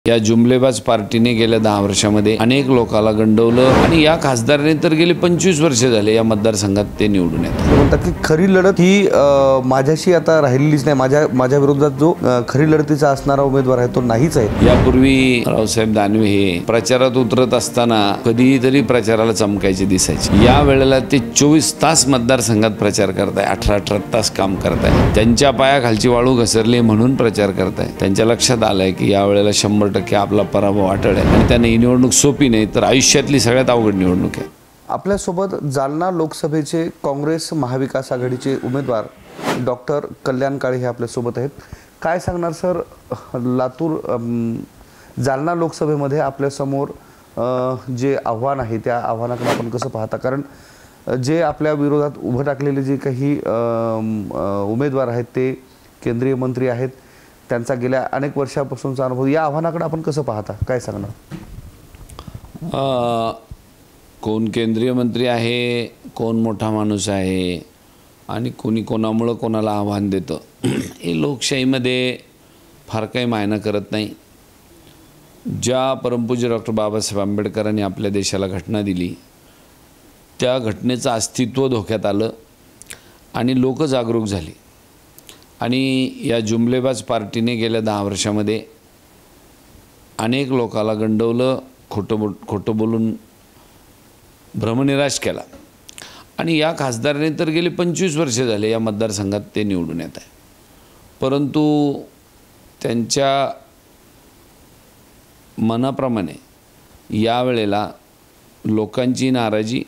या जुमलेबाज पार्टीने गेल्या 10 वर्षांमध्ये अनेक लोकांना गंडवलं आणि या खासदाराने तर गेली 25 वर्ष झाले या मतदारसंघात ते निवडून येतात। म्हणतात की खरी लढत ही माझ्याशी आता राहिलेलीच नाही। माझ्या विरोधात जो खरी लढतीचा असणारा उमेदवार आहे तो नाहीच आहे। यापूर्वी रावसाहेब दानवे हे प्रचारात उतरत असताना कधीतरी प्रचाराला चमकायचे दिसायचे। या वेळेला ते 24 तास मतदारसंघात प्रचार करताय, 18 तास काम करताय। त्यांच्या पायाखालची वाळू घसरली म्हणून प्रचार करताय। त्यांच्या लक्षात आलंय की या वेळेला 100% आपला पराभव अटळ आहे आणि त्याने ही निवडणूक सोपी नाही तर आयुष्यातली सगळ्यात अवघड निवडणूक आहे। आपल्यासोबत जालना लोकसभेचे काँग्रेस महाविकास आघाडीचे उमेदवार डॉक्टर कल्याण काळे हे आपल्यासोबत आहेत। काय सांगणार सर, लातूर जालना लोकसभेमध्ये आपल्यासमोर जे आव्हान आहे त्या आव्हानाकडे आपण कसं पाहता? कारण जे आपल्या विरोधात उभं टाकलेले जे काही उमेदवार आहेत ते केंद्रीय मंत्री आहेत, त्यांचा गेल्या अनेक वर्षापासूनचा अनुभव, या आव्हानाकडे आपण कसं पाहता, काय सांगणार? कोण केंद्रीय मंत्री आहे, कोण मोठा माणूस आहे आणि कोणी कोणामुळे कोणाला आव्हान देतं हे लोकशाहीमध्ये फार काही मायना करत नाही। ज्या परमपूज्य डॉक्टर बाबासाहेब आंबेडकरांनी आपल्या देशाला घटना दिली त्या घटनेचं अस्तित्व धोक्यात आलं आणि लोक जागरूक झाली आणि या जुमलेबाज पार्टीने गेल्या 10 वर्षांमध्ये अनेक लोकांना गंडवलं, खोटं बोलून भ्रमनिराश केला आणि या खासदाराने तर गेली 25 वर्ष झाले या मतदारसंघात ते निवडून येत आहे। परंतु त्यांच्या मनाप्रमाणे यावेळेला लोकांची नाराजी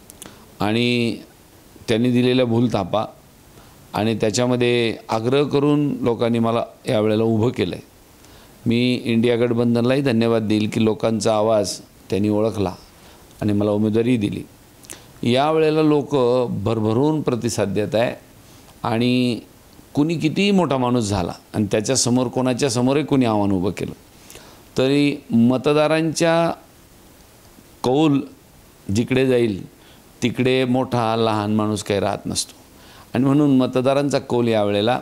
आणि त्यांनी दिलेल्या भूलथापा आणि त्याच्यामध्ये आग्रह करून लोकांनी मला यावेळेला उभं केलं आहे। मी इंडिया गठबंधनलाही धन्यवाद देईल की लोकांचा आवाज त्यांनी ओळखला आणि मला उमेदवारी दिली। यावेळेला लोक भरभरून प्रतिसाद देत आहे आणि कुणी कितीही मोठा माणूस झाला आणि त्याच्यासमोर कोणाच्या समोरही कुणी आव्हान उभं केलं तरी मतदारांच्या कौल जिकडे जाईल तिकडे मोठा लहान माणूस काही राहत नसतो आणि म्हणून मतदारांचा कौल यावेळेला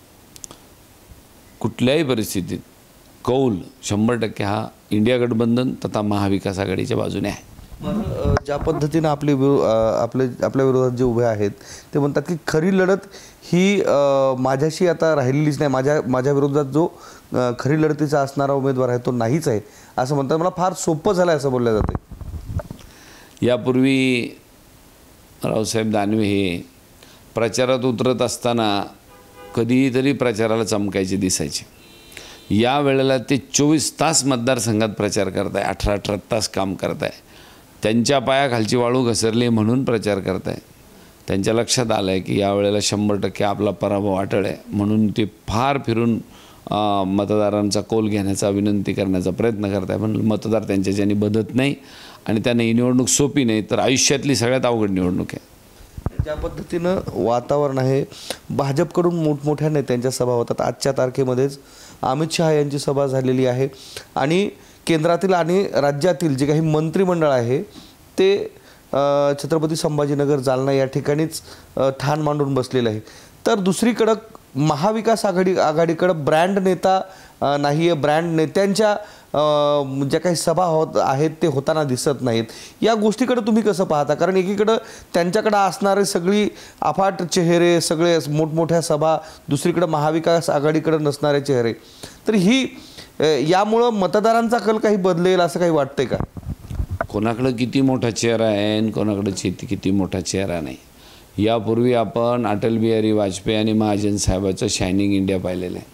कुठल्याही परिस्थितीत कौल 100% हा इंडिया गठबंधन तथा महाविकास आघाडीच्या बाजूने आहे। ज्या पद्धतीने आपल्या विरोधात जे उभे आहेत ते म्हणतात की खरी लढत ही माझ्याशी आता राहिलेलीच नाही। माझ्या विरोधात जो खरी लढतीचा असणारा उमेदवार आहे तो नाहीच आहे असं म्हणतात। मला फार सोपं झालं असं बोललं जाते। यापूर्वी रावसाहेब दानवे हे प्रचारात उतरत असताना कधीतरी प्रचाराला चमकायचे दिसायचे। या वेळेला ते 24 तास मतदारसंघात प्रचार करताय, 18 तास काम करताय। त्यांच्या पायाखालची वाळू घसरली म्हणून प्रचार करताय। त्यांच्या लक्षात आलं आहे की या वेळेला 100% आपला पराभव अटळ आहे म्हणून ते फार फिरून मतदारांचा कौल घेण्याचा, विनंती करण्याचा प्रयत्न करताय। पण मतदार त्यांच्याच्याने बदलत नाही आणि त्याने ही निवडणूक सोपी नाही तर आयुष्यातली सगळ्यात अवघड निवडणूक आहे। ज्या पद्धतीनं वातावरण आहे, भाजपकडून मोठमोठ्या नेत्यांच्या सभा होतात। आजच्या तारखेमध्येच अमित शहा यांची सभा झालेली आहे आणि केंद्रातील आणि राज्यातील जे काही मंत्रिमंडळ आहे ते छत्रपती संभाजीनगर जालना या ठिकाणीच ठाण मांडून बसलेलं आहे। तर दुसरीकडं महाविकास आघाडीकडं ब्रँड नेता नाही आहे, ब्रँड नेत्यांच्या ज्या काही सभा आहेत ते होताना दिसत नाहीत। या गोष्टीकडे तुम्ही कसं पाहता? कारण एकीकडं त्यांच्याकडे असणारे सगळी अफाट चेहरे, सगळे मोठमोठ्या सभा, दुसरीकडे महाविकास आघाडीकडे नसणारे चेहरे, तर ही यामुळं मतदारांचा कल काही बदलेल असं काही वाटतंय का? कोणाकडे किती मोठा चेहरा आहे आणि कोणाकडे किती मोठा चेहरा नाही। यापूर्वी आपण अटल बिहारी वाजपेयी आणि महाजन साहेबाचं शायनिंग इंडिया पाहिलेलं आहे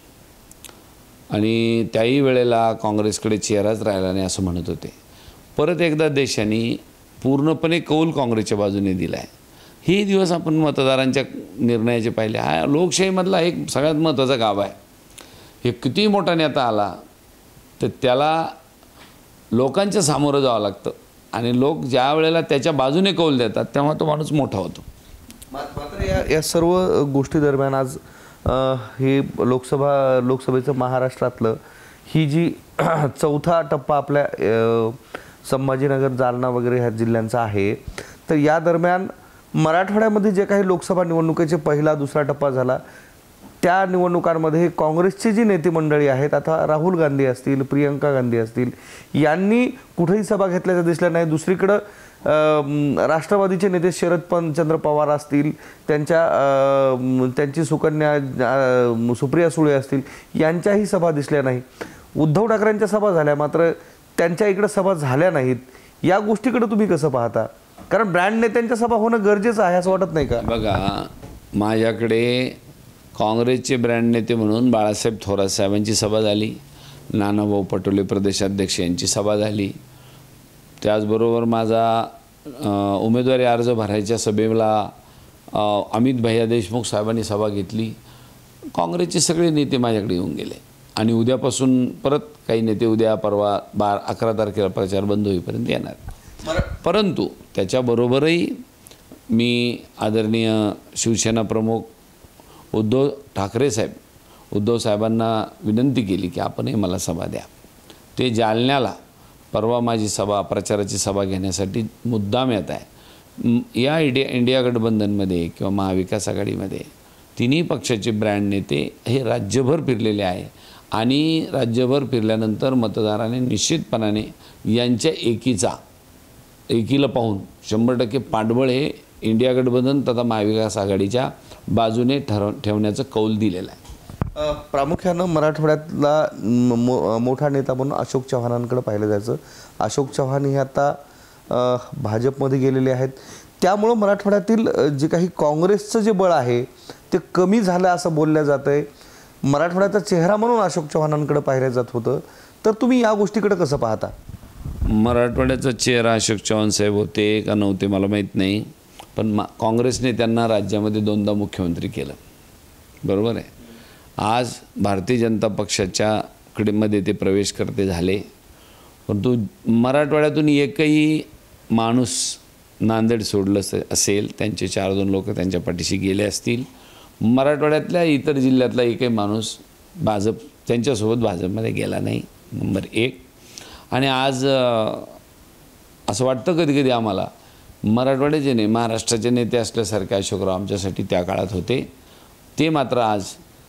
आणि त्याही वेळेला काँग्रेसकडे चेहराच राहिला नाही असं म्हणत होते। परत एकदा देशाने पूर्णपणे कौल काँग्रेसच्या बाजूने दिला आहे। हे दिवस आपण मतदारांच्या निर्णयाचे पाहिले। हा लोकशाहीमधला एक सगळ्यात महत्त्वाचा गाभा आहे। हे किती मोठा नेता आला तर त्याला लोकांच्या सामोरं जावं लागतं आणि लोक ज्या वेळेला त्याच्या बाजूने कौल देतात तेव्हा तो माणूस मोठा होतो। मात्र या सर्व गोष्टी दरम्यान आज हे लोकसभेचं महाराष्ट्रातलं ही जी चौथा टप्पा आपल्या संभाजीनगर, जालना वगैरे ह्या जिल्ह्यांचा आहे, तर या दरम्यान मराठवाड्यामध्ये जे काही लोकसभा निवडणुकीचे पहिला दुसरा टप्पा झाला त्या निवडणुकांमध्ये काँग्रेसची जी नेते मंडळी आहेत, आता राहुल गांधी असतील, प्रियंका गांधी असतील, यांनी कुठेही सभा घेतल्याचं दिसलं नाही. दुसरीकडं राष्ट्रवादीचे नेते शरदचंद्र पवार असतील, त्यांची सुकन्या सुप्रिया सुळे असतील, यांच्याही सभा दिसल्या नाही. उद्धव ठाकरेंच्या सभा झाल्या, मात्र त्यांच्या इकडे सभा झाल्या नाहीत. या गोष्टीकडे तुम्ही कसं पाहता? कारण ब्रँड नेत्यांच्या सभा होणं गरजेचं आहे असं वाटत नाही का? बघा, माझ्याकडे काँग्रेसचे ब्रँड नेते म्हणून बाळासाहेब थोरात साहेबांची सभा झाली, नानाभाऊ पटोले प्रदेशाध्यक्ष यांची सभा झाली. त्याचबरोबर माझा उमेदवारी अर्ज भरायच्या सभेला अमित भैया देशमुख साहेबांनी सभा घेतली. काँग्रेसचे सगळे नेते माझ्याकडे येऊन गेले आणि उद्यापासून परत काही नेते उद्या परवा 11 तारखेला प्रचार बंद होईपर्यंत येणार. परंतु त्याच्याबरोबरही मी आदरणीय शिवसेना प्रमुख उद्धव ठाकरे साहेबांना विनंती केली की आपणही मला सभा द्या. ते जालन्याला परवा माझी सभा, प्रचाराची सभा घेण्यासाठी मुद्दाम येत आहे. या इंडिया गठबंधनमध्ये किंवा महाविकास आघाडीमध्ये तिन्ही पक्षाचे ब्रँड नेते हे राज्यभर फिरलेले आहे आणि राज्यभर फिरल्यानंतर मतदाराने निश्चितपणाने यांच्या एकीला पाहून 100% पाठबळ हे इंडिया गठबंधन तथा महाविकास आघाडीच्या बाजूने ठेवण्याचं कौल दिलेलं आहे. प्रामुख्यानं मराठवाड्यातला मोठा नेता म्हणून अशोक चव्हाणांकडे पाहिलं जायचं. अशोक चव्हाण हे आता भाजपमध्ये गेलेले आहेत. त्यामुळं मराठवाड्यातील जे काही काँग्रेसचं जे बळ आहे ते कमी झालं असं बोललं जातं आहे. मराठवाड्याचा चेहरा म्हणून अशोक चव्हाणांकडे पाहिलं जात होतं. तर तुम्ही या गोष्टीकडे कसं पाहता? मराठवाड्याचा चेहरा अशोक चव्हाण साहेब होते का नव्हते मला माहीत नाही, पण काँग्रेसने त्यांना राज्यामध्ये 2दा मुख्यमंत्री केलं, बरोबर आहे. आज भारतीय जनता पक्षाच्या मध्ये ते प्रवेश करते झाले, परंतु मराठवाड्यातून एकही माणूस नांदेड सोडलं असेल, त्यांचे 4-2 लोक त्यांच्या पाठीशी गेले असतील. मराठवाड्यातल्या इतर जिल्ह्यातला एकही माणूस त्यांच्यासोबत भाजपमध्ये गेला नाही, नंबर 1. आणि आज असं वाटतं कधी कधी आम्हाला मराठवाड्याचे नाही महाराष्ट्राचे नेते असल्यासारखे अशोकराव आमच्यासाठी त्या काळात होते. ते मात्र आज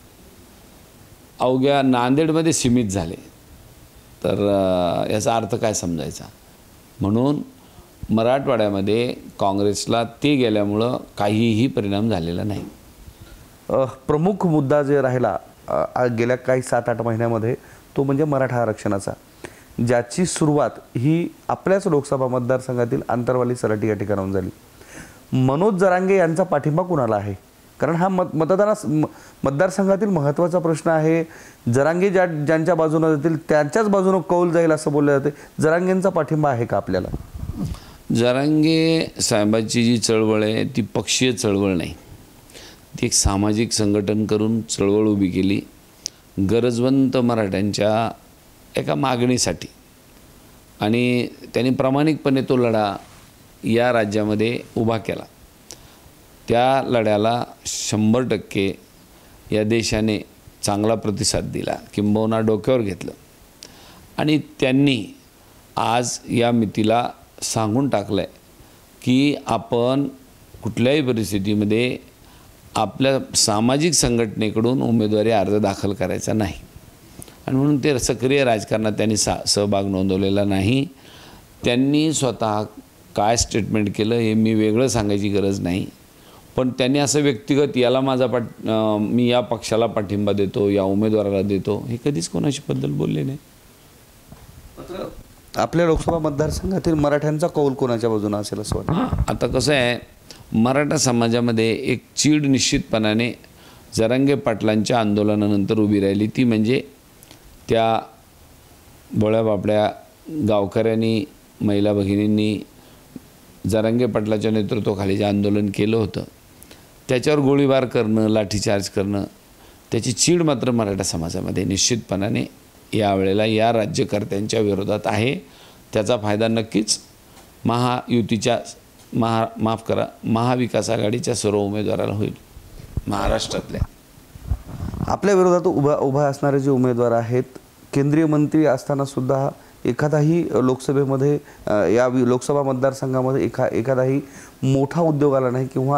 अवघ्या नांदेडमध्ये सीमित झाले. तर याचा अर्थ काय समजायचा? म्हणून मराठवाड्यामध्ये काँग्रेसला ते गेल्यामुळं काहीही परिणाम झालेला नाही. प्रमुख मुद्दा जे राहिला गेल्या काही 7-8 महिन्यामध्ये तो म्हणजे मराठा आरक्षणाचा, ज्याची सुरुवात ही आपल्याच लोकसभा मतदारसंघातील आंतरवाली सराटी या ठिकाणाहून झाली. मनोज जरांगे यांचा पाठिंबा कुणाला आहे? कारण हा मतदारसंघातील महत्त्वाचा प्रश्न आहे. जरांगे ज्यांच्या बाजूने जातील त्यांच्याच बाजूने कौल जाईल असं बोलले जाते. जरांगेंचा पाठिंबा आहे का आपल्याला? जरांगे साहेबांची जी चळवळ आहे ती पक्षीय चळवळ नाही, ती एक सामाजिक संघटन करून चळवळ उभी केली गरजवंत मराठ्यांच्या एका मागणीसाठी. आणि त्यांनी प्रामाणिकपणे तो लढा या राज्यामध्ये उभा केला. त्या लढ्याला 100% या देशाने चांगला प्रतिसाद दिला, किंबहुना डोक्यावर घेतलं. आणि त्यांनी आज या मितीला सांगून टाकलं आहे की आपण कुठल्याही परिस्थितीमध्ये आपल्या सामाजिक संघटनेकडून उमेदवारी अर्ज दाखल करायचा नाही. आणि म्हणून ते सक्रिय राजकारणात त्यांनी सहभाग नोंदवलेला नाही. त्यांनी स्वतः काय स्टेटमेंट केलं हे मी वेगळं सांगायची गरज नाही, पण त्यांनी असं व्यक्तिगत याला मी या पक्षाला पाठिंबा देतो, या उमेदवाराला देतो, हे कधीच कोणाशी बद्दल बोलले नाही. आपल्या लोकसभा मतदारसंघातील मराठ्यांचा कौल कोणाच्या बाजूने असेल असं वाटतं? आता कसं आहे, मराठा समाजामध्ये एक चीड निश्चितपणाने जरांगे पाटलांच्या आंदोलनानंतर उभी राहिली. ती म्हणजे त्या भोळ्या बापड्या गावकऱ्यांनी, महिला भगिनींनी जरांगे पाटलाच्या नेतृत्वाखाली जे आंदोलन केलं होतं त्याच्यावर गोळीबार करणं, लाठीचार्ज करणं, त्याची चीड मात्र मराठा समाजामध्ये निश्चितपणाने यावेळेला या राज्यकर्त्यांच्या विरोधात आहे. त्याचा फायदा नक्कीच महायुतीच्या महाविकास आघाडीच्या सर्व उमेदवाराला होईल महाराष्ट्रातल्या. आपल्या विरोधात उभा असणारे जे उमेदवार आहेत, केंद्रीय मंत्री असताना सुद्धा एखादाही लोकसभेमध्ये या लोकसभा मतदारसंघामध्ये एखादाही मोठा उद्योग आला नाही किंवा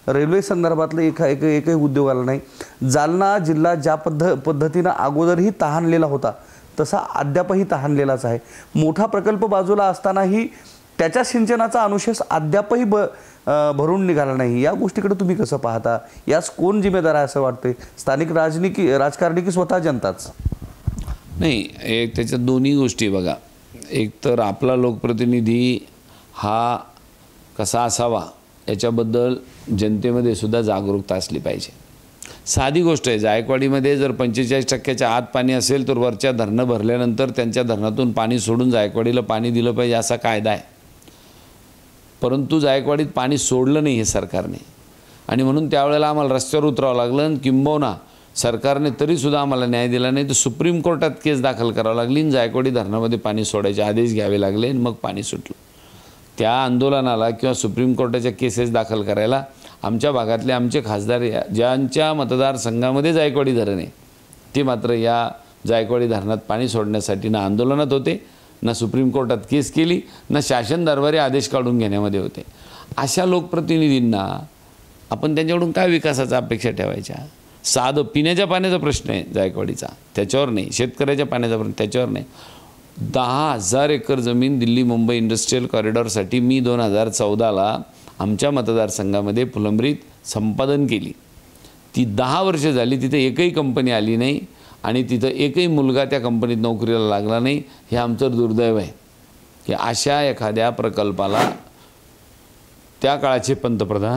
रेल्वे संदर्भातलं एकही उद्योग आला नाही। जालना जिल्हा ज्या पद्धतीनं अगोदरही तहानलेला होता तसा अद्यापही तहानलेलाच आहे। मोठा प्रकल्प बाजूला असतानाही त्याच्या सिंचनाचा अनुशेष अद्यापही भरून निघाला नाही। या गोष्टीकडे तुम्ही कसं पाहता? यास कोण जिम्मेदार आहे असं वाटतंय? स्थानिक राजकारणी की स्वतः जनताच? नाही, एक त्याच्यात दोन्ही गोष्टी बघा। एक तर आपला लोकप्रतिनिधी हा कसा असावा याच्याबद्दल जनतेमध्ये सुद्धा जागरूकता असली पाहिजे। साधी गोष्ट आहे, जायकवाडीमध्ये जर 45% आत पाणी असेल तर वरच्या धरणं भरल्यानंतर त्यांच्या धरणातून पाणी सोडून जायकवाडीला पाणी दिलं पाहिजे असा कायदा आहे। परंतु जायकवाडीत पाणी सोडलं नाही हे सरकारने, आणि म्हणून त्यावेळेला आम्हाला रस्त्यावर उतरावं लागलं। किंबहुना सरकारने तरीसुद्धा आम्हाला न्याय दिला नाही, तर सुप्रीम कोर्टात केस दाखल करावी लागली आणि जायकवाडी धरणामध्ये पाणी सोडायचे आदेश घ्यावे लागले, मग पाणी सुटलं। त्या आंदोलनाला किंवा सुप्रीम कोर्टाच्या केसेस दाखल करायला आमच्या भागातले आमचे खासदार, ज्यांच्या मतदारसंघामध्ये जायकवाडी धरण आहे, ते मात्र या जायकवाडी धरणात पाणी सोडण्यासाठी ना आंदोलनात होते, ना सुप्रीम कोर्टात केस केली, ना शासन दरबारी आदेश काढून घेण्यामध्ये होते। अशा लोकप्रतिनिधींना आपण त्यांच्याकडून काय विकासाचा अपेक्षा ठेवायच्या? साधं पिण्याच्या पाण्याचा प्रश्न आहे जायकवाडीचा, त्याच्यावर नाही। शेतकऱ्याच्या पाण्याचा प्रश्न, त्याच्यावर नाही। 10,000 एकर जमीन दिल्ली मुंबई इंडस्ट्रियल कॉरिडॉरसाठी मी 2014ला आमच्या मतदारसंघामध्ये फुलंब्रीत संपादन केली। ती 10 वर्ष झाली, तिथे एकही कंपनी आली नाही आणि तिथं एकही मुलगा त्या कंपनीत नोकरीला लागला नाही। हे आमचं दुर्दैव आहे की अशा एखाद्या प्रकल्पाला त्या काळाचे पंतप्रधान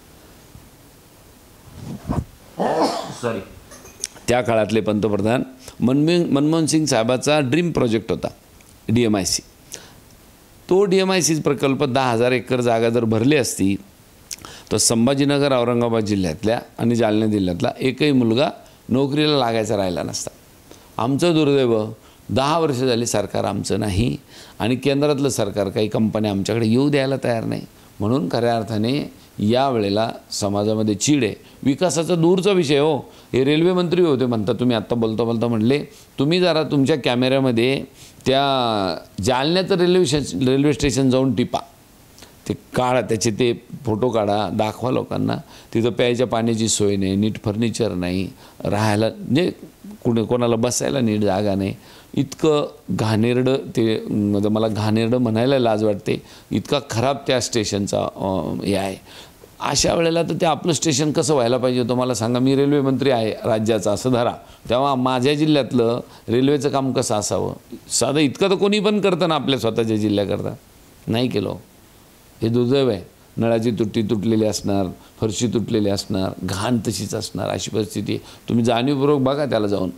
त्या काळातले पंतप्रधान मनमोहन सिंग साहेबाचा ड्रीम प्रोजेक्ट होता DMIC। तो DMIC प्रकल्प 10,000 एकर जागा जर भरली असती तर संभाजीनगर, औरंगाबाद जिल्ह्यातल्या आणि जालना जिल्ह्यातला एकही मुलगा नोकरीला लागायचा राहिला नसता। आमचं दुर्दैव 10 वर्ष झाली सरकार आमचं नाही आणि केंद्रातलं सरकार काही कंपन्या आमच्याकडे येऊ द्यायला तयार नाही। म्हणून खऱ्या अर्थाने यावेळेला समाजामध्ये चीड आहे। विकासाचा दूरचा विषय हो, हे रेल्वे मंत्री होते म्हणता तुम्ही, आत्ता बोलता म्हणले तुम्ही जरा तुमच्या कॅमेऱ्यामध्ये त्या जालन्याचं रेल्वे स्टेशन जाऊन टिपा, ते काढा, त्याचे ते फोटो काढा, दाखवा लोकांना। तिथं प्यायच्या पाण्याची सोय नाही, नीट फर्निचर नाही, राहायला म्हणजे कोणाला बसायला नीट जागा नाही। इतकं घाणेरडं ते, म्हणजे मला घाणेरडं म्हणायला लाज वाटते, इतका खराब त्या स्टेशनचा हे आहे। अशा वेळेला तर ते आपलं स्टेशन कसं व्हायला पाहिजे होतं मला सांगा? मी रेल्वे मंत्री आहे राज्याचा असं धरा, तेव्हा माझ्या जिल्ह्यातलं रेल्वेचं काम कसं असावं? साधं इतकं तर कोणी पण करतं ना आपल्या स्वतःच्या जिल्ह्याकरता, नाही केलं। हे दुर्दैव आहे। नळाची तुटी तुटलेली असणार, फरशी तुटलेली असणार, घाण तशीच असणार, अशी परिस्थिती तुम्ही जाणीवपूर्वक बघा त्याला जाऊन।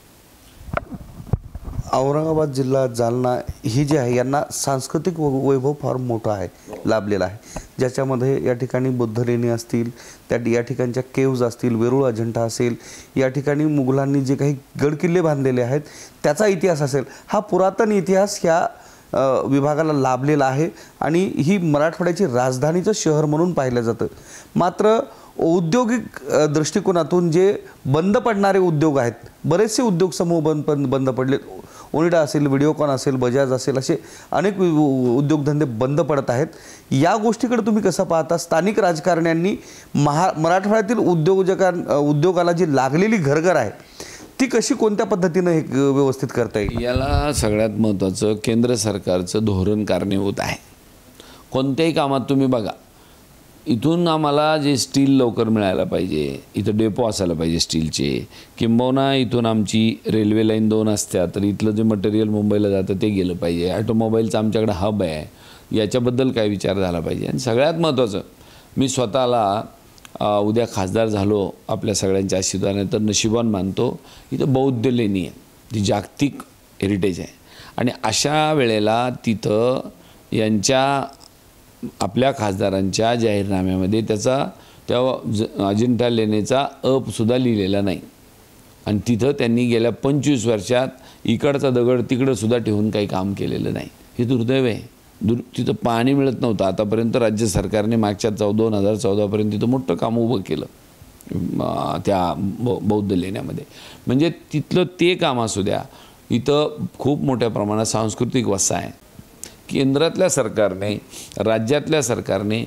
औरंगाबाद जिल्हा, जालना ही जी आहे यांना सांस्कृतिक वैभव फार मोठा आहे, लाभलेला आहे, ज्याच्यामध्ये या ठिकाणी बुद्ध लेणी असतील, या ठिकाणच्या केव्ज असतील, वेरूळ अजिंठा असेल, या ठिकाणी मुघलांनी जे काही गडकिल्ले बांधलेले आहेत त्याचा इतिहास असेल। हा पुरातन इतिहास ह्या विभागाला लाभलेला आहे आणि ही मराठवाड्याची राजधानीचं शहर म्हणून पाहिलं जातं। मात्र औद्योगिक दृष्टिकोनातून जे बंद पडणारे उद्योग आहेत, बरेचसे उद्योग समूह बंद पडलेत। ओनिडा असेल, व्हिडिओकॉन असेल, बजाज असेल, असे अनेक उद्योगधंदे बंद पडत आहेत। या गोष्टीकडे तुम्ही कसं पाहता? स्थानिक राजकारण्यांनी मराठवाड्यातील उद्योगाला जी लागलेली घरघर आहे ती कशी, कोणत्या पद्धतीने व्यवस्थित करता येईल? याला सगळ्यात महत्त्वाचं केंद्र सरकारचं धोरण कारणीभूत आहे। कोणत्याही कामात तुम्ही बघा, इथून आम्हाला जे स्टील लवकर मिळायला पाहिजे, इथं डेपो असायला पाहिजे स्टीलचे, किंबहुना इथून आमची रेल्वे लाईन 2 असत्या तर इथलं जे मटेरियल मुंबईला जातं ते गेलं पाहिजे। ऑटोमोबाईलचं आमच्याकडे हब आहे, याच्याबद्दल काय विचार झाला पाहिजे। आणि सगळ्यात महत्त्वाचं, मी स्वतःला उद्या खासदार झालो आपल्या सगळ्यांच्या आशीर्वादाने तर नशिबान मानतो, इथं बौद्ध लेणी आहे, ती जागतिक हेरिटेज आहे। आणि अशा वेळेला तिथं यांच्या आपल्या खासदारांच्या जाहीरनाम्यामध्ये त्या अजिंठा लेणीचा सुद्धा लिहिलेला नाही। आणि तिथं त्यांनी गेल्या 25 वर्षात इकडचा दगड तिकडं सुद्धा ठेवून काही काम केलेलं नाही। हे दुर्दैव आहे। तिथं पाणी मिळत नव्हतं, आतापर्यंत राज्य सरकारने मागच्या 2014पर्यंत तिथं मोठं काम उभं केलं त्या बौद्ध लेण्यामध्ये। म्हणजे तिथलं ते काम असू द्या, इथं खूप मोठ्या प्रमाणात सांस्कृतिक वसा आहे। केंद्रातल्या सरकारने, राज्यातल्या सरकारने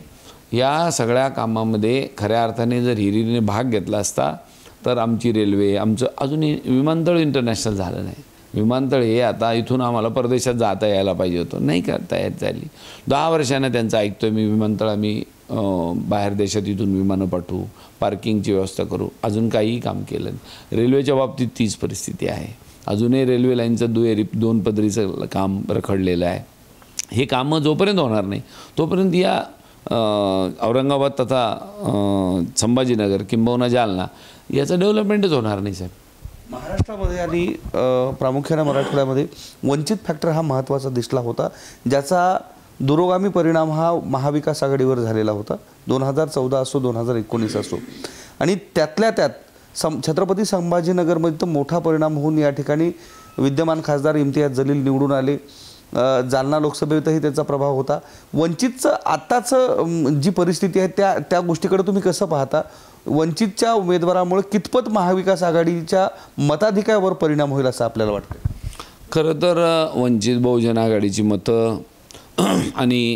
या सगळ्या कामामध्ये खऱ्या अर्थाने जर हिरिरीने भाग घेतला असता तर आमची रेल्वे, आमचं अजूनही विमानतळ इंटरनॅशनल झालं नाही. विमानतळ हे आता इथून आम्हाला परदेशात जाता यायला पाहिजे होतं, नाही का तयार झाली. 10 वर्षानं त्यांचं ऐकतो आहे मी, विमानतळ आम्ही बाहेर देशात इथून विमानं पाठवू, पार्किंगची व्यवस्था करू, अजून काहीही काम केलं नाही. रेल्वेच्या बाबतीत तीच परिस्थिती आहे. अजूनही रेल्वे लाईनचं दुहेरी 2 पदरीचं काम रखडलेलं आहे. हे कामं जोपर्यंत होणार नाही तोपर्यंत या औरंगाबाद तथा संभाजीनगर किंबहुना जालना याचं डेव्हलपमेंटच होणार नाही साहेब. महाराष्ट्रामध्ये आणि प्रामुख्याने मराठवाड्यामध्ये वंचित फॅक्टर हा महत्त्वाचा दिसला होता, ज्याचा दुरोगामी परिणाम हा महाविकास आघाडीवर झालेला होता. 2014 असो 2019 असो, आणि त्यातल्या त्यात छत्रपती संभाजीनगरमध्ये तर मोठा परिणाम होऊन या ठिकाणी विद्यमान खासदार इम्तियाज जलील निवडून आले. जालना लोकसभेतही त्याचा प्रभाव होता. वंचितचं आत्ताचं जी परिस्थिती आहे त्या गोष्टीकडे तुम्ही कसं पाहता? वंचितच्या उमेदवारामुळे कितपत महाविकास आघाडीच्या मताधिकारावर परिणाम होईल असं आपल्याला वाटतं? खरं तर वंचित बहुजन आघाडीची मतं आणि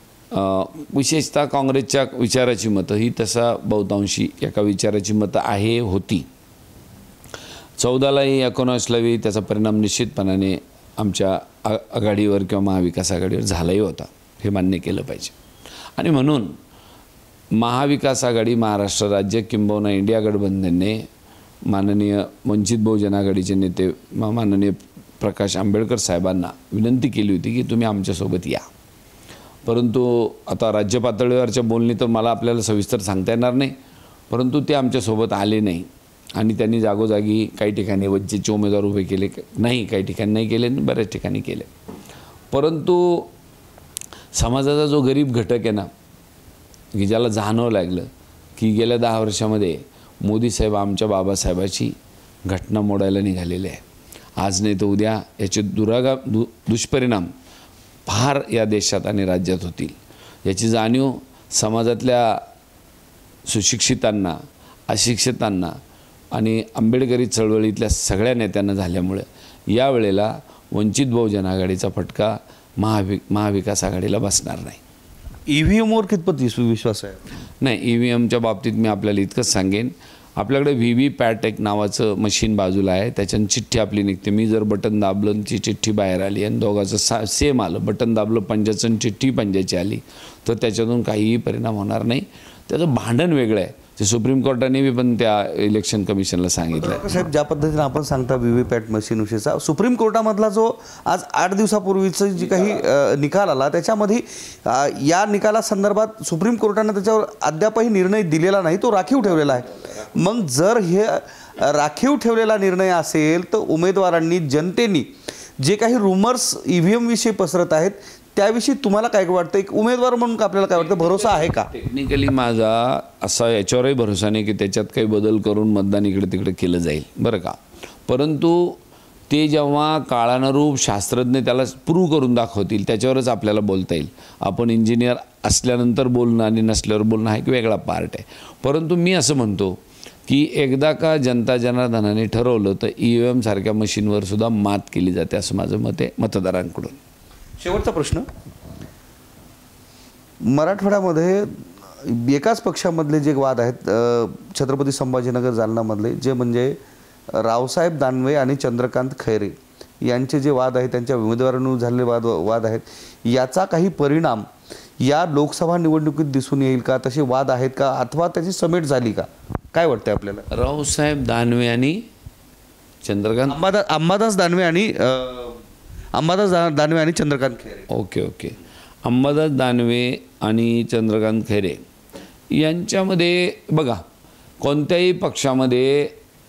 विशेषतः काँग्रेसच्या विचाराची मतं ही तसा बहुतांशी एका विचाराची मतं होती. 14लाही 19लाही त्याचा परिणाम निश्चितपणाने आमच्या आघाडीवर किंवा महाविकास आघाडीवर झालाही होता, हे मान्य केलं पाहिजे. आणि म्हणून महाविकास आघाडी, महाराष्ट्र राज्य किंबहुना इंडिया गठबंधनने माननीय वंचित बहुजन आघाडीचे नेते माननीय प्रकाश आंबेडकर साहेबांना विनंती केली होती की तुम्ही आमच्यासोबत या. परंतु आता राज्य पातळीवरच्या बोलणी तर मला आपल्याला सविस्तर सांगता येणार नाही, परंतु ते आमच्यासोबत आले नाही. आणि त्यांनी जागोजागी काही ठिकाणी वंचितचे उमेदवार उभे केले, नाही काही ठिकाणी नाही केले, बऱ्याच ठिकाणी केले. परंतु समाजाचा जो गरीब घटक आहे ना, की ज्याला जाणवं लागलं की गेल्या 10 वर्षामध्ये मोदी साहेब आमच्या बाबासाहेबाची घटना मोडायला निघालेले आहे. आज नाही तर उद्या याचे दुष्परिणाम फार या देशात आणि राज्यात होतील, याची जाणीव समाजातल्या सुशिक्षितांना, अशिक्षितांना आणि आंबेडकरी चळवळीतल्या सगळ्या नेत्यांना झाल्यामुळे यावेळेला वंचित बहुजन आघाडीचा फटका महाविकास आघाडीला बसणार नाही. EVMवर कितपत विश्वास आहे? नाही, EVMच्या बाबतीत मी आपल्याला इतकंच सांगेन, आपल्याकडे VVPAT एक नावाचं मशीन बाजूला आहे, त्याच्यानं चिठ्ठी आपली निघते. मी जर बटन दाबलं ती चिठ्ठी बाहेर आली आणि दोघाचं सेम आलं, बटन दाबलं पंजाचं चिठ्ठी पंजाची आली, तर त्याच्यातून काहीही परिणाम होणार नाही. त्याचं भांडण वेगळं आहे, ते सुप्रीम कोर्टाने पण त्या इलेक्शन कमिशनला सांगितलं. साहेब, ज्या पद्धतीने आपण सांगता VVPAT मशीनविषयीचा, सुप्रीम कोर्टामधला जो आज 8 दिवसापूर्वीचं जी काही निकाल आला, त्याच्यामध्ये या निकालासंदर्भात सुप्रीम कोर्टाने त्याच्यावर अद्यापही निर्णय दिलेला नाही, तो राखीव ठेवलेला आहे. मग जर हे राखीव ठेवलेला निर्णय असेल तर उमेदवारांनी, जनतेने जे काही रुमर्स EVM विषयी पसरत आहेत त्याविषयी तुम्हाला काय वाटतं? एक उमेदवार म्हणून आपल्याला काय वाटतं, भरोसा आहे का? टेक्निकली माझा असा याच्यावरही भरोसा नाही की त्याच्यात काही बदल करून मतदान इकडे तिकडे केलं जाईल, बरं का. परंतु ते जेव्हा काळानुरूप शास्त्रज्ञ त्याला प्रूव्ह करून दाखवतील त्याच्यावरच आपल्याला बोलता येईल. आपण इंजिनियर असल्यानंतर बोलणं आणि नसल्यावर बोलणं हा एक वेगळा पार्ट आहे. परंतु मी असं म्हणतो की एकदा का जनता जनार्दनाने ठरवलं तर EVM सारख्या मशीनवर सुद्धा मात केली जाते असं माझं मत आहे मतदारांकडून. शेवटचा प्रश्न, मराठवाड्यामध्ये एकाच पक्षामधले जे वाद आहेत छत्रपती संभाजीनगर जालनामधले, जे म्हणजे रावसाहेब दानवे आणि चंद्रकांत खैरे यांचे जे वाद आहेत, त्यांच्या उमेदवारांवर झालेले वाद आहेत, याचा काही परिणाम या लोकसभा निवडणुकीत दिसून येईल का? तसे वाद आहेत का, अथवा त्याची समेट झाली का? काय वाटतं आपल्याला? रावसाहेब दानवे आणि चंद्रकांत अंबादास दानवे आणि चंद्रकांत खैरे. ओके. अंबादास दानवे आणि चंद्रकांत खैरे यांच्यामध्ये बघा, कोणत्याही पक्षामध्ये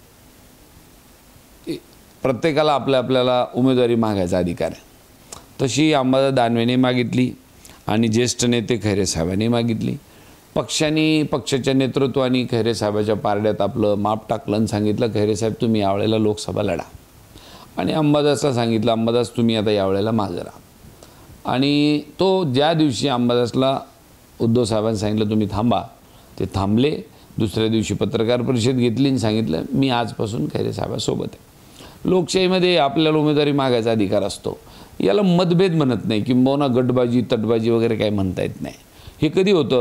प्रत्येकाला आपल्याला उमेदवारी मागायचा अधिकार आहे. तशी अंबादास दानवेने मागितली आणि ज्येष्ठ नेते खैरे साहेबांनी मागितली. पक्षाच्या नेतृत्वाने खैरे साहेबाच्या पारड्यात आपलं माप टाकलं आणि सांगितलं, खैरे साहेब तुम्ही यावेळेला लोकसभा लढा. आणि अंबादासला सांगितलं, अंबादास तुम्ही आता यावेळेला मागं राहा. आणि तो ज्या दिवशी अंबादासला उद्धव साहेबांनी सांगितलं तुम्ही थांबा, ते थांबले. दुसऱ्या दिवशी पत्रकार परिषद घेतली आणि सांगितलं मी आजपासून खैरे साहेबासोबत आहे. लोकशाहीमध्ये आपल्याला उमेदवारी मागायचा अधिकार असतो, याला मतभेद म्हणत नाही, किंबहुना गटबाजी तटबाजी वगैरे काही म्हणता येत नाही. हे कधी होतं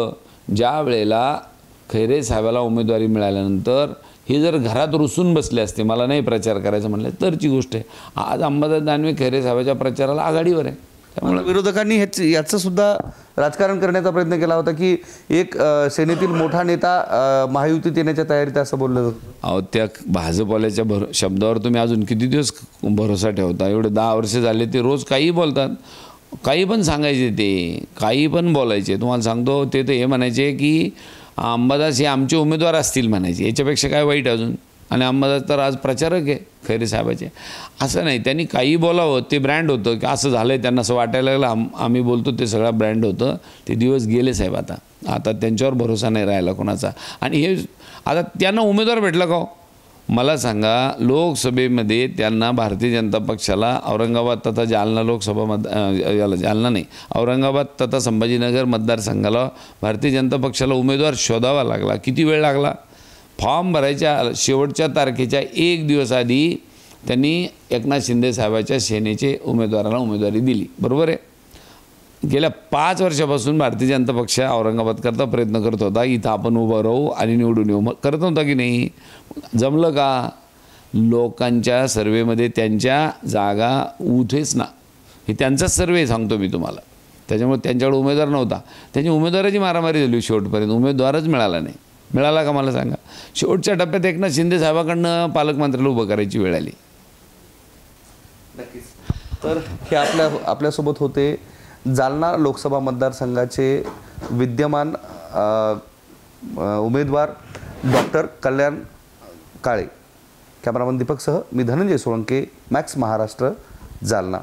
ज्या वेळेला खैरे साहेबाला उमेदवारी मिळाल्यानंतर हे जर घरात रुसून बसले असते, मला नाही प्रचार करायचं म्हणलं तरची गोष्ट आहे. आज अंबादास दानवे खैरे साहेबाच्या प्रचाराला आघाडीवर आहे. त्यामुळे विरोधकांनी याचं सुद्धा राजकारण करण्याचा प्रयत्न केला होता की एक सेनेतील मोठा नेता महायुतीत येण्याच्या तयारीत असं बोललं जातं. अहो, त्या भाजपवाल्याच्या शब्दावर तुम्ही अजून किती दिवस भरोसा ठेवता? एवढे 10 वर्ष झाले ते रोज काही बोलतात, काही पण सांगायचे, ते काही पण बोलायचे. तुम्हाला सांगतो, ते तर हे म्हणायचे की अंबादास हे आमचे उमेदवार असतील म्हणायचे. याच्यापेक्षा काय वाईट अजून? आणि अंबादास तर आज प्रचारक आहे खैरे साहेबाचे. असं नाही, त्यांनी काही बोलावं ते ब्रँड होतं की असं झालं आहे, त्यांना असं वाटायला लागलं आम्ही बोलतो ते सगळा ब्रँड होतं. ते दिवस गेले साहेब. आता त्यांच्यावर भरोसा नाही राहिला कोणाचा. आणि हे आता त्यांना उमेदवार भेटला का हो? मला सांगा, लोकसभेमध्ये त्यांना भारतीय जनता पक्षाला औरंगाबाद तथा जालना लोकसभा जालना नाही, औरंगाबाद तथा संभाजीनगर मतदारसंघाला भारतीय जनता पक्षाला उमेदवार शोधावा लागला. किती वेळ लागला? फॉर्म भरायच्या शेवटच्या तारखेच्या 1 दिवस आधी त्यांनी एकनाथ शिंदे साहेबाच्या सेनेचे उमेदवाराला उमेदवारी दिली. बरोबर आहे. गेल्या 5 वर्षापासून भारतीय जनता पक्ष औरंगाबादकरता प्रयत्न करत होता, इथं आपण उभं राहू आणि निवडून येऊ. करत नव्हता की नाही? जमलं का? लोकांच्या सर्वेमध्ये त्यांच्या जागा उठेच ना, हे त्यांचाच सर्वे सांगतो मी तुम्हाला. त्याच्यामुळे त्यांच्याकडे उमेदवार नव्हता. त्यांची उमेदवाराची मारामारी झाली शेवटपर्यंत. उमेदवारच मिळाला नाही. मिळाला का मला सांगा? शेवटच्या टप्प्यात एकनाथ शिंदे साहेबाकडनं पालकमंत्र्याला उभं करायची वेळ आली. नक्कीच. तर हे आपल्यासोबत होते जालना लोकसभा मतदारसंघाचे विद्यमान उमेदवार डॉक्टर कल्याण काळे. कॅमेरामन दीपकसह मी धनंजय सोळंके, मॅक्स महाराष्ट्र, जालना.